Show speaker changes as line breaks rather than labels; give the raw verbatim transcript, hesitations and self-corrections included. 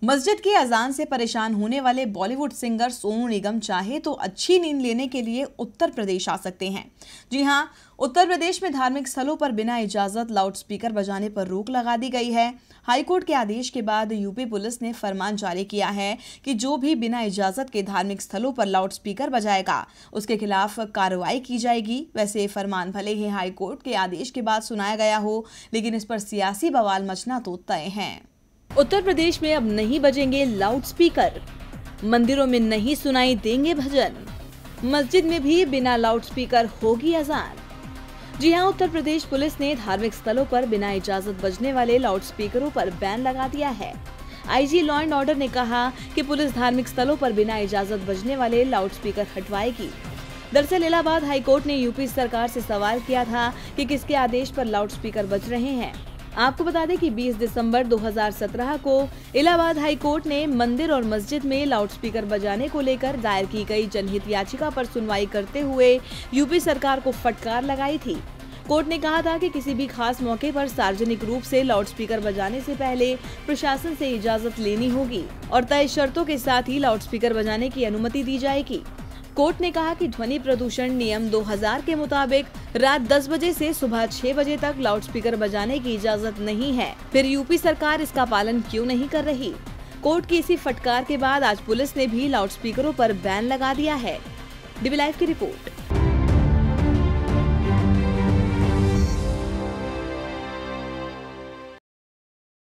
मस्जिद की अजान से परेशान होने वाले बॉलीवुड सिंगर सोनू निगम चाहे तो अच्छी नींद लेने के लिए उत्तर प्रदेश आ सकते हैं। जी हां, उत्तर प्रदेश में धार्मिक स्थलों पर बिना इजाजत लाउडस्पीकर बजाने पर रोक लगा दी गई है। हाईकोर्ट के आदेश के बाद यूपी पुलिस ने फरमान जारी किया है कि जो भी बिना इजाजत के धार्मिक स्थलों पर लाउडस्पीकर बजाएगा उसके खिलाफ कार्रवाई की जाएगी। वैसे ये फरमान भले ही हाईकोर्ट के आदेश के बाद सुनाया गया हो, लेकिन इस पर सियासी बवाल मचना तो तय है। उत्तर प्रदेश में अब नहीं बजेंगे लाउडस्पीकर, मंदिरों में नहीं सुनाई देंगे भजन, मस्जिद में भी बिना लाउडस्पीकर होगी अजान। जी हां, उत्तर प्रदेश पुलिस ने धार्मिक स्थलों पर बिना इजाजत बजने वाले लाउडस्पीकरों पर बैन लगा दिया है। आईजी लॉ एंड ऑर्डर ने कहा कि पुलिस धार्मिक स्थलों पर बिना इजाजत बजने वाले लाउडस्पीकर हटवाएगी। दरअसल इलाहाबाद हाईकोर्ट ने यूपी सरकार से सवाल किया था कि किसके आदेश पर लाउडस्पीकर बज रहे हैं। आपको बता दें कि बीस दिसंबर दो हज़ार सत्रह को इलाहाबाद हाई कोर्ट ने मंदिर और मस्जिद में लाउडस्पीकर बजाने को लेकर दायर की गई जनहित याचिका पर सुनवाई करते हुए यूपी सरकार को फटकार लगाई थी। कोर्ट ने कहा था कि किसी भी खास मौके पर सार्वजनिक रूप से लाउडस्पीकर बजाने से पहले प्रशासन से इजाजत लेनी होगी और तय शर्तों के साथ ही लाउडस्पीकर बजाने की अनुमति दी जाएगी। कोर्ट ने कहा कि ध्वनि प्रदूषण नियम दो हज़ार के मुताबिक रात दस बजे से सुबह छह बजे तक लाउडस्पीकर बजाने की इजाजत नहीं है। फिर यूपी सरकार इसका पालन क्यों नहीं कर रही? कोर्ट की इसी फटकार के बाद आज पुलिस ने भी लाउडस्पीकरों पर बैन लगा दिया है। डीबी लाइव की रिपोर्ट।